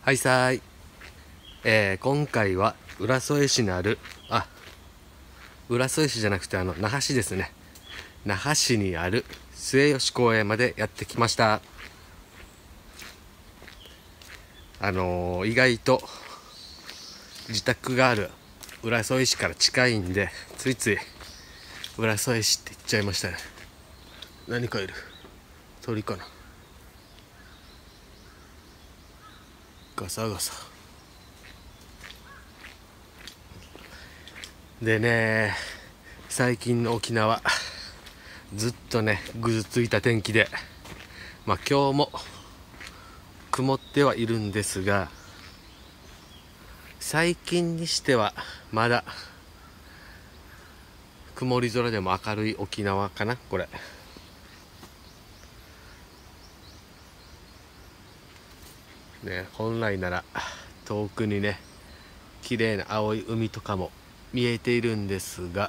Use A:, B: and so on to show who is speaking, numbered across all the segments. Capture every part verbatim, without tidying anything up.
A: はいさーい、えー、今回は浦添市にあるあ浦添市じゃなくてあの那覇市ですね。那覇市にある末吉公園までやってきました。あのー、意外と自宅がある浦添市から近いんで、ついつい浦添市って言っちゃいましたね。何かいる、鳥かな。ガサガサでね、最近の沖縄ずっとねぐずついた天気で、まあ今日も曇ってはいるんですが、最近にしてはまだ曇り空でも明るい沖縄かな。これね、本来なら遠くにね綺麗な青い海とかも見えているんですが、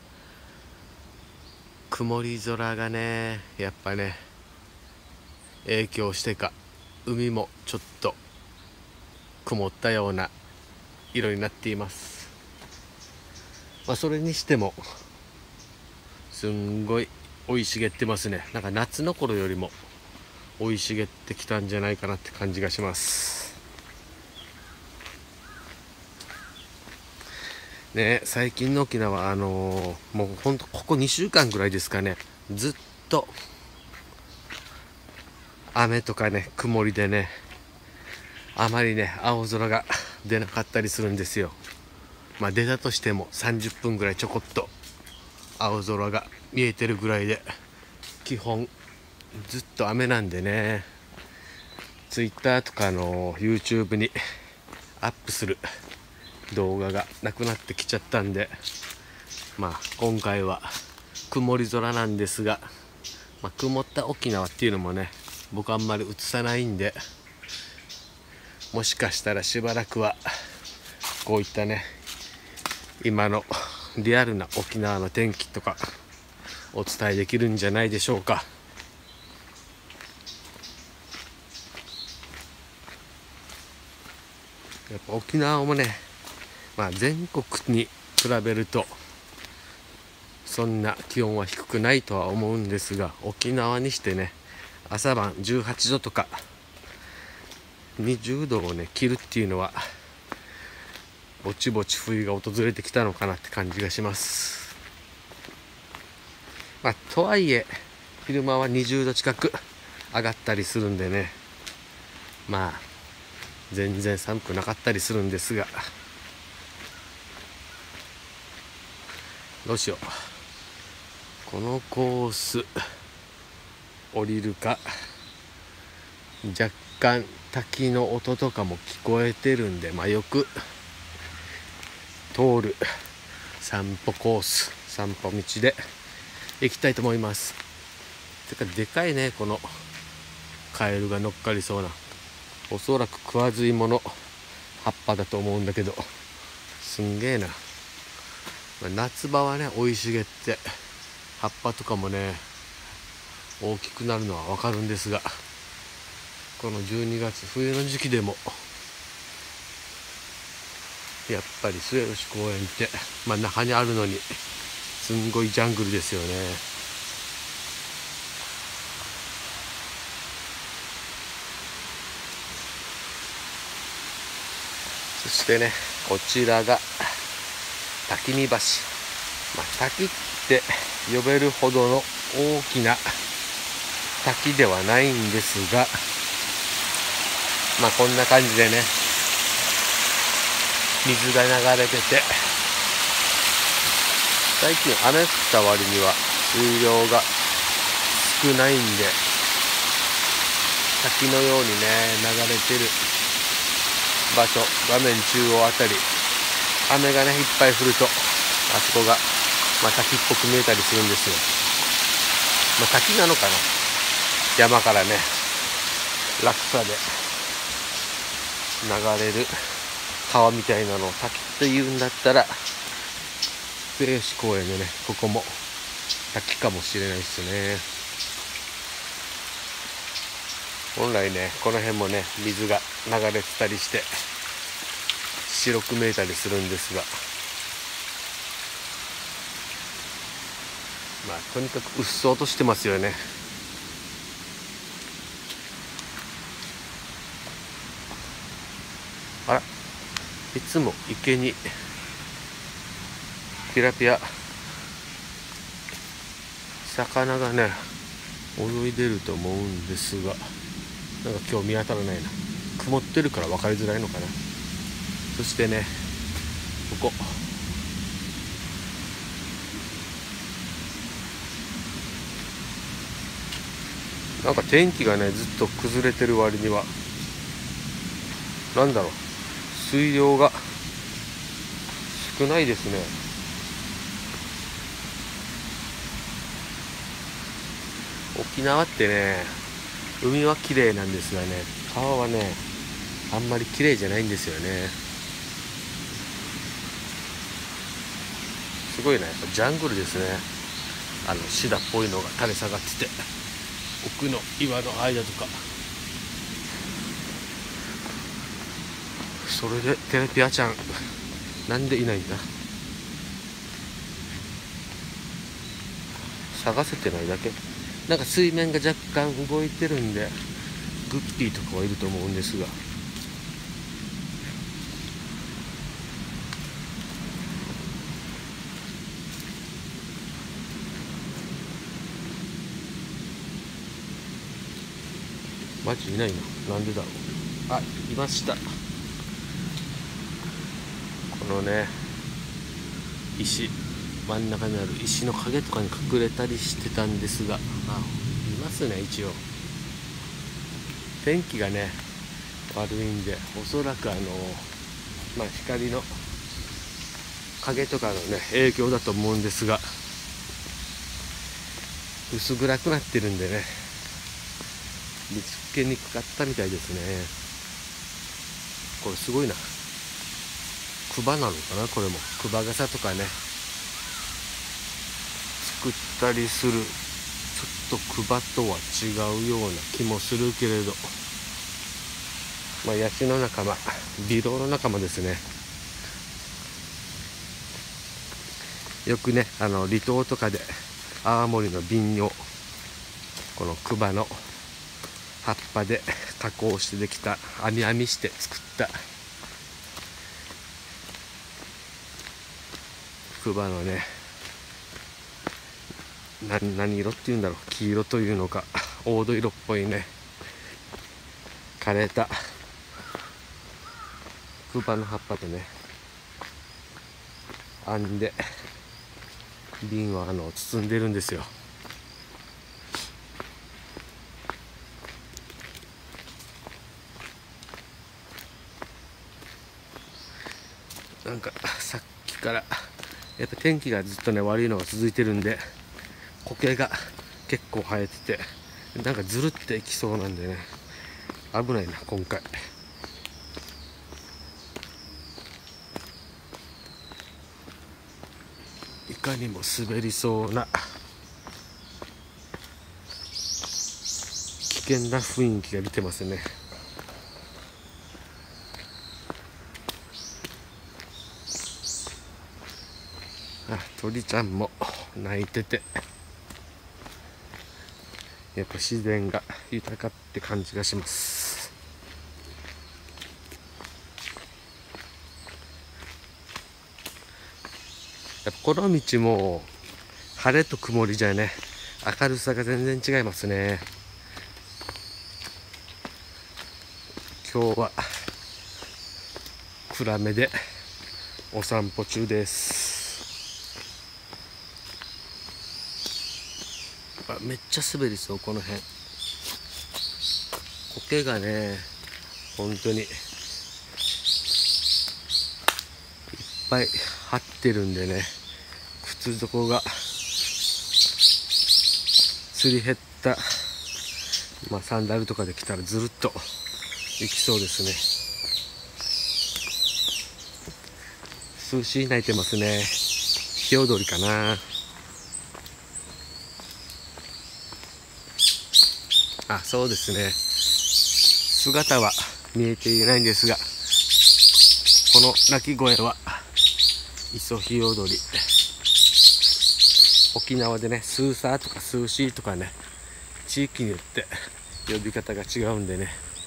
A: 曇り空がねやっぱね影響してか、海もちょっと曇ったような色になっています。まあそれにしてもすんごい生い茂ってますね。なんか夏の頃よりも生い茂ってきたんじゃないかなって感じがします。ね、最近の沖縄、あのー、もうほんとここにしゅうかんぐらいですかね、ずっと雨とかね曇りでね、あまりね青空が出なかったりするんですよ。まあ出たとしてもさんじゅっぷんぐらいちょこっと青空が見えてるぐらいで、基本ずっと雨なんでね、ツイッターとかの YouTube にアップする動画がなくなってきちゃったんで、まあ今回は曇り空なんですが、まあ、曇った沖縄っていうのもね僕あんまり映さないんで、もしかしたらしばらくはこういったね今のリアルな沖縄の天気とかお伝えできるんじゃないでしょうか。やっぱ沖縄もね、まあ全国に比べるとそんな気温は低くないとは思うんですが、沖縄にしてね朝晩じゅうはちどとかにじゅうどをね切るっていうのは、ぼちぼち冬が訪れてきたのかなって感じがします。まあとはいえ昼間はにじゅうど近く上がったりするんでね、まあ全然寒くなかったりするんですが、どうしよう、このコース降りるか。若干滝の音とかも聞こえてるんで、まあよく通る散歩コース、散歩道で行きたいと思います。てかでかいね、このカエルが乗っかりそうな、おそらく食わず芋の葉っぱだと思うんだけど、すんげえな。夏場はね生い茂って葉っぱとかもね大きくなるのはわかるんですが、このじゅうにがつ冬の時期でもやっぱり末吉公園ってまあ中にあるのにすんごいジャングルですよね。そしてねこちらが滝見橋、まあ、滝って呼べるほどの大きな滝ではないんですが、まあこんな感じでね水が流れてて、最近雨降った割には水量が少ないんで、滝のようにね流れてる場所、画面中央あたり雨がねいっぱい降るとあそこが、まあ、滝っぽく見えたりするんですよ。まあ、滝なのかな、山からね落差で流れる川みたいなのを滝って言うんだったら、末吉公園のねここも滝かもしれないですね。 本来ねこの辺もね水が流れてたりして白く見えたりするんですが、まあとにかくうっそうとしてますよね。あら、いつも池にティラピア魚がね泳いでると思うんですが、なんか今日見当たらないな。曇ってるから分かりづらいのかな。そしてねここなんか天気がねずっと崩れてる割にはなんだろう、水量が少ないですね。沖縄ってね海は綺麗なんですがね、川はねあんまり綺麗じゃないんですよね。すごいね、やっぱジャングルですね。あのシダっぽいのが垂れ下がってて、奥の岩の間とか。それでテレピアちゃんなんでいないんだ。探せてないだけ。なんか水面が若干動いてるんでグッピーとかはいると思うんですが、マジいないな。なんでだろう。あ、いました。このね石、真ん中にある石の影とかに隠れたりしてたんですが、あ、いますね。一応天気がね悪いんで、おそらくあのまあ光の影とかのね影響だと思うんですが、薄暗くなってるんでね見つけにくかったみたいですね。これすごいな。クバなのかな、これも。クバ傘とかね作ったりする。ちょっとクバとは違うような気もするけれど、まあヤシの仲間、ビロウの仲間ですね。よくねあの離島とかで泡盛の瓶をこのクバの葉っぱで加工してできた、網網して作ったクバのね、何何色っていうんだろう、黄色というのか黄土色っぽいね枯れたクバの葉っぱでね編んで瓶はあの包んでるんですよ。なんかさっきからやっぱ天気がずっとね悪いのが続いてるんで、苔が結構生えてて、なんかずるっていきそうなんでね危ないな今回。いかにも滑りそうな危険な雰囲気が出てますね。あ、鳥ちゃんも鳴いてて、やっぱ自然が豊かって感じがします。やっぱこの道も晴れと曇りじゃね明るさが全然違いますね。今日は暗めでお散歩中です。あ、めっちゃ滑りそう、この辺。苔がね本当にいっぱい張ってるんでね、靴底がすり減った、まあ、サンダルとかで来たらずるっといきそうですね。数字鳴いてますね。ヒヨドリかな。あ、そうですね。 姿は見えていないんですが、この鳴き声はイソヒヨドリ。沖縄でね、スーサーとかスーシーとかね、地域によって呼び方が違うんでね。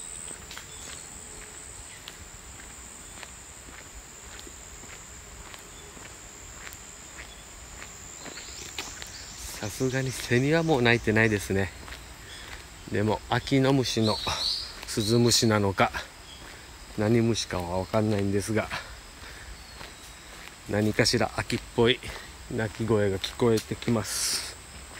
A: さすがにセミはもう鳴いてないですね。でもアキノムシのスズムシなのか何虫かは分かんないんですが、何かしら秋っぽい鳴き声が聞こえてきます。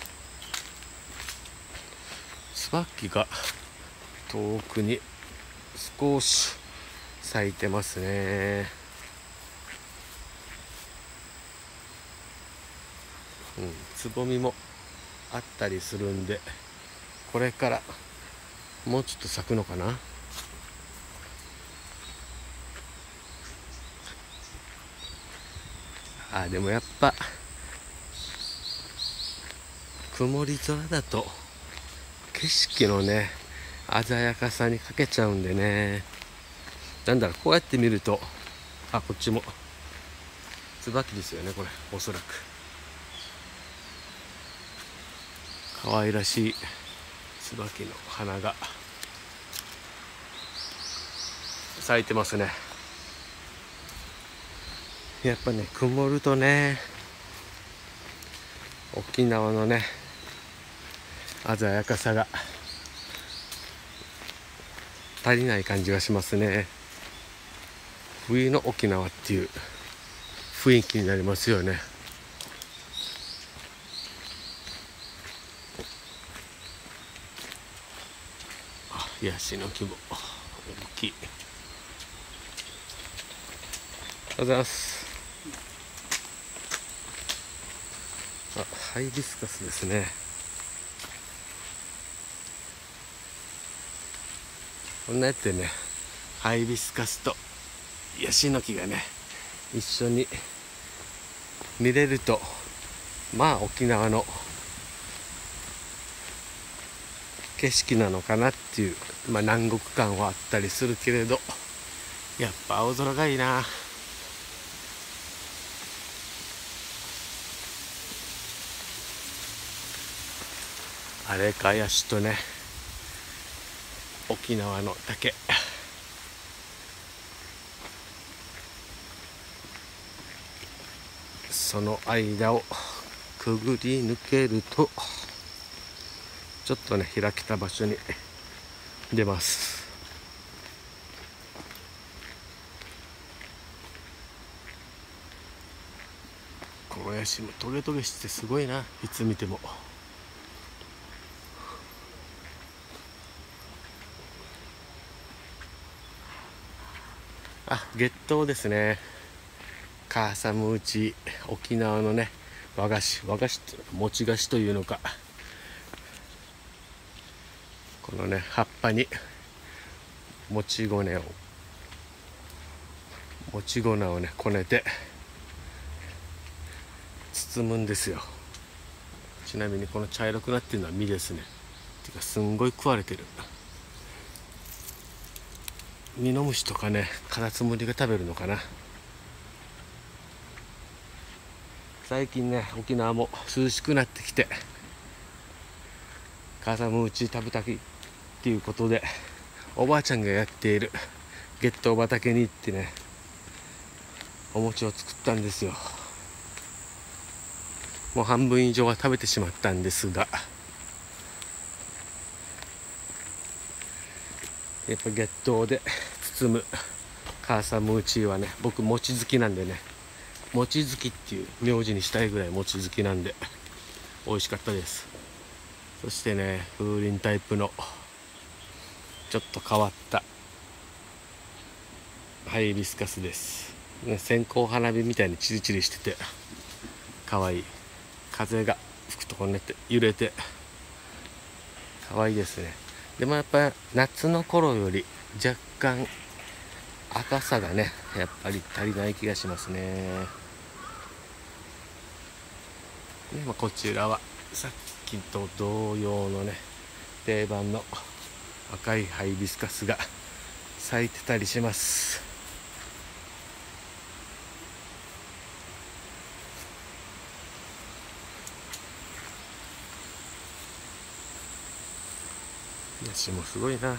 A: 椿が遠くに少し咲いてますね。うん、つぼみもあったりするんで、これからもうちょっと咲くのかな。あ、でもやっぱ曇り空だと景色のね鮮やかさに欠けちゃうんでね。なんだろう、こうやって見ると、あ、こっちも椿ですよね、これおそらく。可愛らしい椿の花が咲いてますね。やっぱね、曇るとね、沖縄のね鮮やかさが足りない感じがしますね。冬の沖縄っていう雰囲気になりますよね。あ、ヤシの木も大きい。ありがとうございます。あ、ハイビスカスですね。こんなやってね、ハイビスカスとヤシの木がね一緒に見れると、まあ沖縄の景色なのかなっていう、まあ南国感はあったりするけれど、やっぱ青空がいいな。あれか、ヤシとね沖縄の竹。その間をくぐり抜けると、ちょっとね開けた場所に出ます。このヤシもトゲトゲしてすごいな、いつ見ても。あ、月桃ですね。カーサムウチ、沖縄のね和菓子、和菓子っていうのか餅菓子というのか、このね葉っぱにもち米をもち粉をねこねて包むんですよ。ちなみにこの茶色くなってるのは実ですね。てかすんごい食われてる。ミノムシとかねカタツムリが食べるのかな。最近ね沖縄も涼しくなってきて、カサムウチ食べたきっていうことでおばあちゃんがやっている月桃畑に行ってねお餅を作ったんですよ。もう半分以上は食べてしまったんですが、やっぱ月桃で包むカーサムウチはね、僕餅好きなんでね、餅好きっていう名字にしたいぐらい餅好きなんで美味しかったです。そしてね、風鈴タイプのちょっと変わったハイビスカスです、ね、線香花火みたいにチリチリしてて可愛い。風が吹くとこうねって揺れて可愛いですね。でもやっぱり夏の頃より若干赤さがねやっぱり足りない気がしますね。で、まあ、こちらはさっきと同様のね定番の赤いハイビスカスが咲いてたりします。ヤシもすごいな。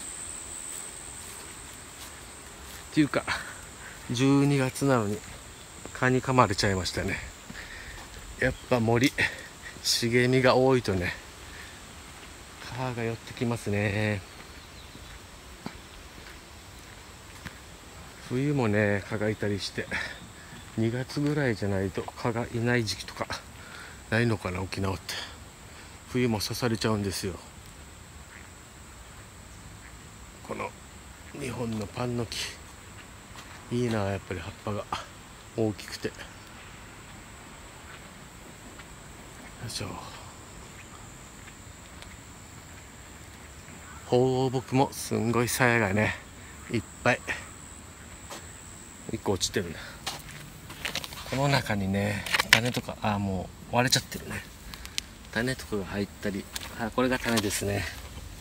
A: っていうかじゅうにがつなのに蚊に噛まれちゃいましたね。やっぱ森茂みが多いとね、蚊が寄ってきますね。冬もね蚊がいたりして、にがつぐらいじゃないと蚊がいない時期とかないのかな、沖縄って。冬も刺されちゃうんですよ。この日本のパンの木いいな、やっぱり葉っぱが大きくて。よいしょ。放牧もすんごい鞘がねいっぱいいっこ落ちてるな。この中にね種とか、あもう割れちゃってるね。種とかが入ったり、あこれが種ですね。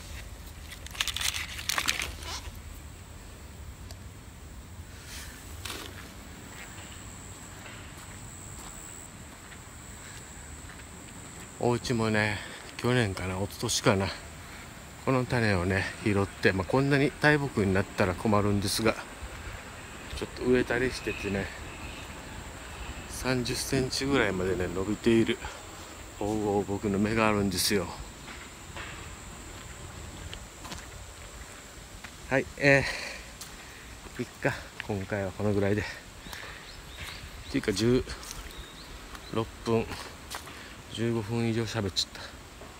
A: お家もね去年かな一昨年かな、この種をね拾って、まあ、こんなに大木になったら困るんですが、ちょっと植えたりしててね、さんじゅっセンチぐらいまでね伸びている放牧の芽があるんですよ。はい、えー、いっか、今回はこのぐらいで。っていうかじゅうろっぷんじゅうごふん以上喋っちゃった。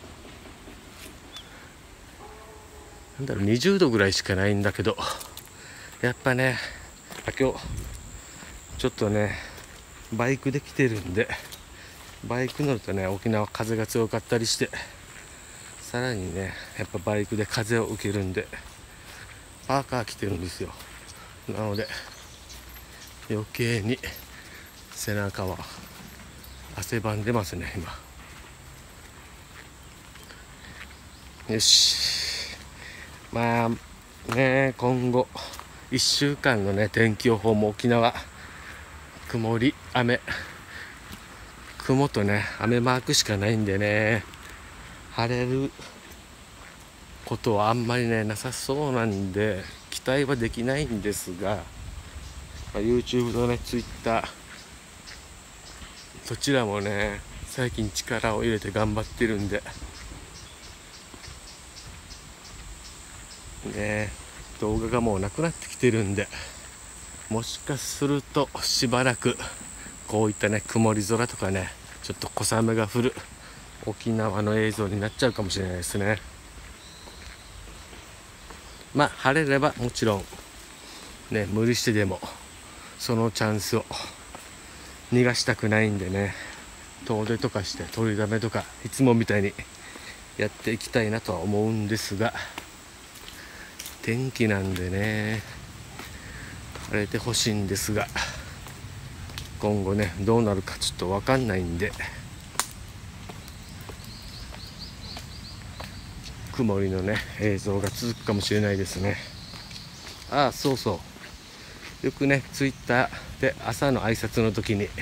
A: なんだろう、にじゅうどぐらいしかないんだけど、やっぱね今日ちょっとねバイクで来てるんで、バイク乗るとね沖縄風が強かったりして、さらにねやっぱバイクで風を受けるんでパーカー着てるんですよ。なので余計に背中は汗ばんでますね今。よし、まあね今後いっしゅうかんのね天気予報も沖縄曇り雨、雲とね雨マークしかないんでね、晴れることはあんまりねなさそうなんで期待はできないんですが、まあ、YouTube とね Twitter どちらもね最近力を入れて頑張ってるんでね、動画がもうなくなってきてるんで、もしかするとしばらくこういったね曇り空とかねちょっと小雨が降る沖縄の映像になっちゃうかもしれないですね。まあ晴れればもちろんね無理してでもそのチャンスを逃がしたくないんでね、遠出とかして取りだめとかいつもみたいにやっていきたいなとは思うんですが、天気なんでね晴れてほしいんですが、今後ねどうなるかちょっと分かんないんで、曇りのね映像が続くかもしれないですね。ああそうそう、よくねツイッターで朝の挨拶の時に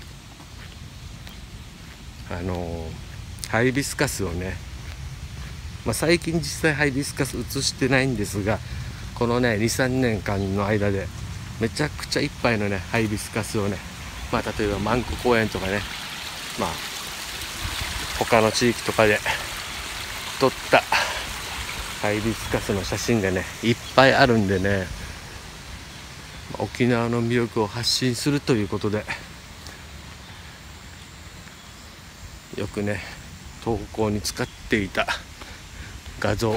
A: あのー、ハイビスカスをね、まあ、最近実際ハイビスカス移してないんですが、このね にさんねんかんの間でめちゃくちゃいっぱいのねハイビスカスをね、まあ例えば万古公園とかね、まあ他の地域とかで撮ったハイビスカスの写真がねいっぱいあるんでね、沖縄の魅力を発信するということでよくね投稿に使っていた画像、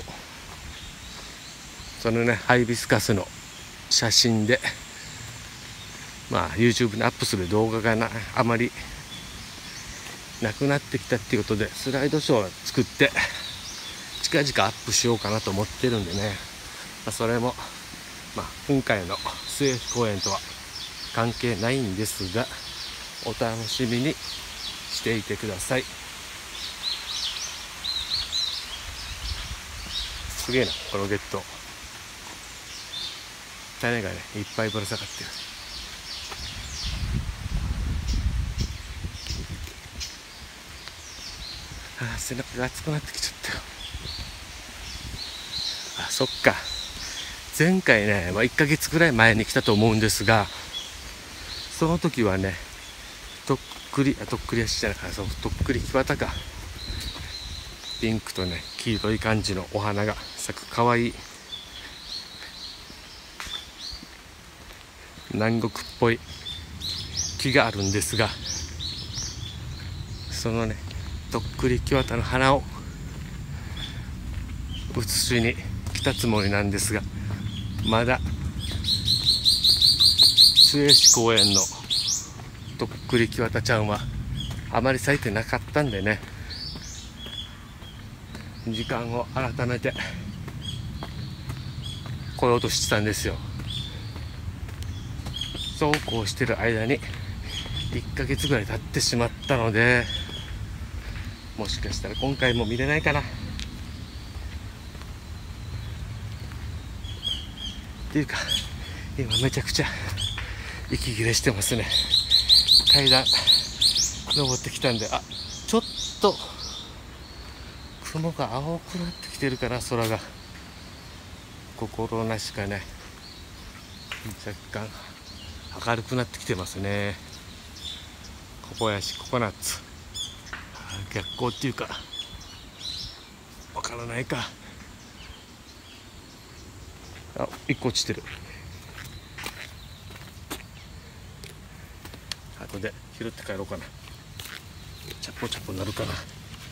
A: そのねハイビスカスの写真でまあ YouTube にアップする動画がなあまりなくなってきたっていうことで、スライドショーを作って近々アップしようかなと思ってるんでね、まあ、それもまあ今回の末日公演とは関係ないんですが、お楽しみにしていてください。 すげえなこのゲット。種がねいっぱいぶら下がってる。あー、背中が熱くなってきちゃったよ。あ、そっか、前回ね、まあ、いっかげつくらい前に来たと思うんですが、その時はねとっくりあとっくり足じゃないか、そうとっくり木綿か、ピンクとね黄色い感じのお花が咲くかわいい南国っぽい木があるんですが、そのねとっくり木綿の花を写しに来たつもりなんですが、まだ末吉公園のとっくり木綿ちゃんはあまり咲いてなかったんでね、時間を改めて来ようとしてたんですよ。そうこうしてる間にいっかげつぐらい経ってしまったので、もしかしたら今回も見れないかなっていうか、今めちゃくちゃ息切れしてますね。階段登ってきたんで、あ、ちょっと雲が青くなってきてるかな。空が心なしかね若干明るくなってきてますね。小林ココナッツ、逆光っていうかわからないか。あ、一個落ちてる。後で拾って帰ろうかな。チャポチャポなるかな。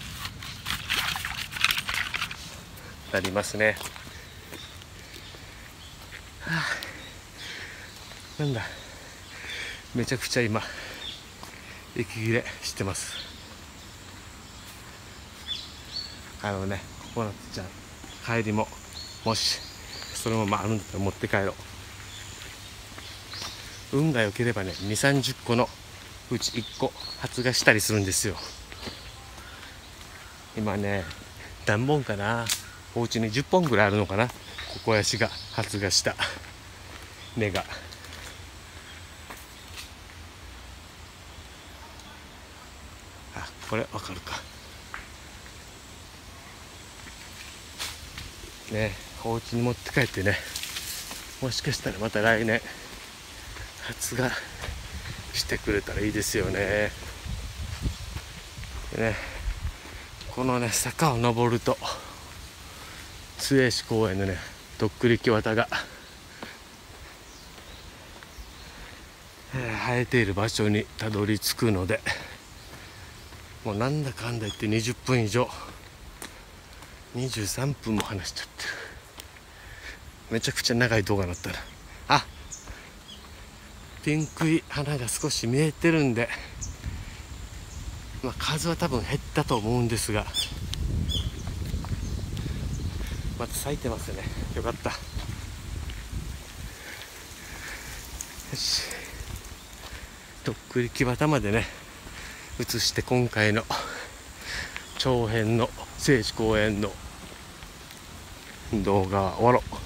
A: なりますね。はあ、なんだ、めちゃくちゃ今息切れしてます。あのねココナッツちゃん、帰りももしそのままあるんだったら持って帰ろう。運が良ければねにじゅうさんじゅっこのうちいっこ発芽したりするんですよ。今ね何本かな、お家にじゅっぽんぐらいあるのかな、ココヤシが発芽した根が。あ、これわかるかね。お家に持って帰ってね、もしかしたらまた来年発芽してくれたらいいですよね。でね、このね坂を登ると末吉公園のねとっくり木綿が、えー、生えている場所にたどり着くので、もうなんだかんだ言ってにじゅっぷん以上、にじゅうさんぷんも話しちゃってる。めちゃくちゃ長い動画だったな。あ、ピンクい花が少し見えてるんで、まあ、数は多分減ったと思うんですが、また咲いてますね。よかった。よし、とっくり木綿までね移して、今回の長編の末吉公園の動画は終わろう。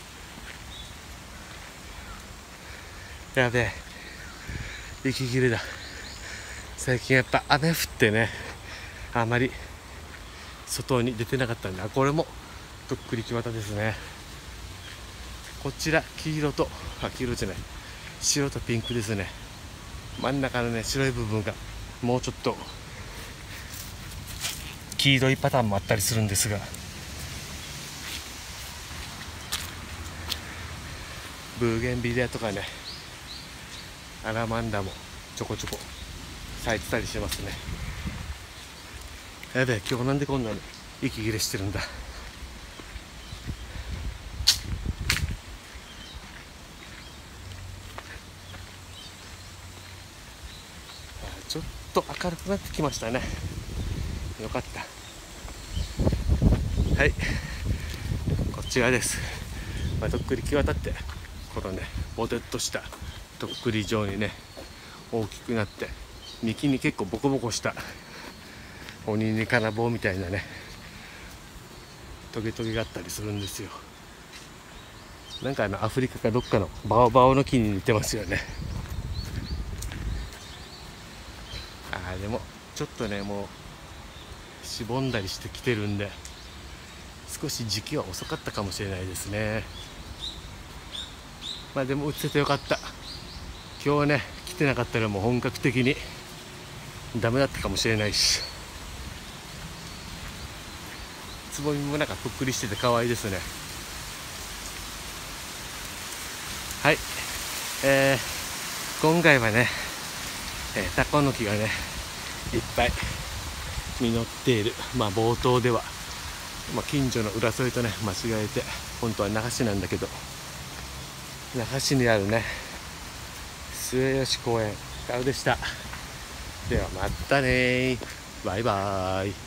A: やべえ、息切れだ。最近やっぱ雨降ってね、あまり外に出てなかったんで、あ、これもとっくり木綿ですね。こちら黄色と、あ、黄色じゃない、白とピンクですね。真ん中のね白い部分がもうちょっと黄色いパターンもあったりするんですが、ブーゲンビリアとかねアラマンダもちょこちょこ咲いてたりしますね。やべえ、今日なんでこんなに息切れしてるんだ。ちょっと明るくなってきましたね。よかった。はい、こちらです。まあ、とっくり木綿ってこのねボテッとしたとっくり状にね大きくなって、幹に結構ボコボコした鬼に金棒みたいなねトゲトゲがあったりするんですよ。なんかあのアフリカかどっかのバオバオの木に似てますよね。あーでもちょっとねもうしぼんだりしてきてるんで少し時期は遅かったかもしれないですね。まあでも売っててよかった。今日ね来てなかったらもう本格的にダメだったかもしれないし、つぼみもなんかぷっくりしてて可愛いですね。はい、えー、今回はね、えー、タコの木がねいっぱい実っている、まあ冒頭では、まあ、近所の浦添とね間違えて本当は那覇市なんだけど、那覇市にあるね末吉公園からでした。ではまたね、バイバーイ。